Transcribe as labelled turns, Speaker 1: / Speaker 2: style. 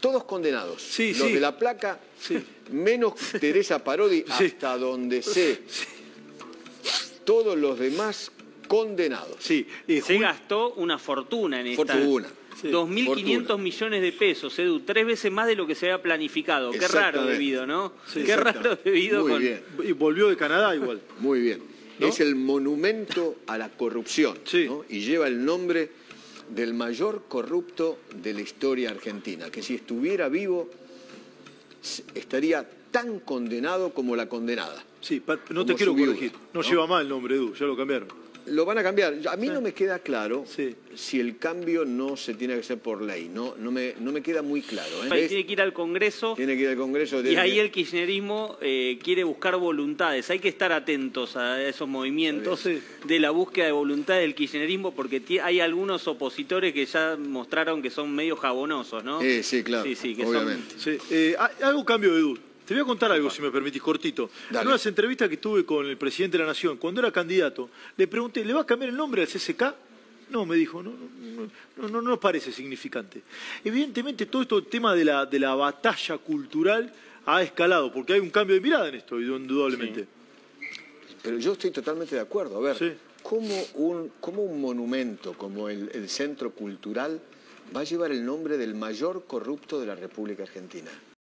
Speaker 1: todos condenados.
Speaker 2: Sí,
Speaker 1: los
Speaker 2: sí.
Speaker 1: de la placa,
Speaker 2: Sí.
Speaker 1: menos Teresa Parodi,
Speaker 2: Sí.
Speaker 1: hasta donde sé. Todos los demás condenados.
Speaker 2: Sí.
Speaker 3: Se gastó una fortuna en esta.
Speaker 1: Fortuna.
Speaker 2: Sí.
Speaker 3: 2.500 millones de pesos, Edu, 3 veces más de lo que se había planificado. Qué raro debido, ¿no?
Speaker 2: Sí,
Speaker 3: Qué raro debido
Speaker 1: Muy
Speaker 3: con...
Speaker 1: bien.
Speaker 2: Y volvió de Canadá igual.
Speaker 1: Muy bien.
Speaker 2: ¿No?
Speaker 1: Es el monumento a la corrupción.
Speaker 2: Sí.
Speaker 1: ¿No? Y lleva el nombre del mayor corrupto de la historia argentina, que si estuviera vivo estaría tan condenado como la condenada.
Speaker 2: Sí, no
Speaker 1: Como
Speaker 2: te quiero
Speaker 1: su viuda,
Speaker 2: corregir. No
Speaker 1: ¿no?
Speaker 2: lleva mal el nombre, Edu, ya lo cambiaron.
Speaker 1: Lo van a cambiar. A mí no me queda claro
Speaker 2: Sí.
Speaker 1: si el cambio no se tiene que hacer por ley. No me queda muy claro.
Speaker 3: Ahí tiene que ir al Congreso.
Speaker 1: Tiene que ir al Congreso.
Speaker 3: Y ahí el kirchnerismo quiere buscar voluntades. Hay que estar atentos a esos movimientos de la búsqueda de voluntad del kirchnerismo, porque hay algunos opositores que ya mostraron que son medio jabonosos, ¿no?
Speaker 1: Sí, claro,
Speaker 3: Sí, que
Speaker 1: obviamente.
Speaker 2: Sí. Hago cambio, Edu. Te voy a contar algo, si me permitís, cortito.
Speaker 1: Dale.
Speaker 2: En unas entrevistas que tuve con el presidente de la Nación, cuando era candidato, le pregunté, ¿le va a cambiar el nombre al CCK? No, me dijo, no nos parece significante. Evidentemente, todo esto, el tema de la batalla cultural ha escalado, porque hay un cambio de mirada en esto, indudablemente.
Speaker 3: Sí.
Speaker 1: Pero yo estoy totalmente de acuerdo. A ver,
Speaker 2: Sí.
Speaker 1: ¿cómo un monumento como el Centro Cultural va a llevar el nombre del mayor corrupto de la República Argentina?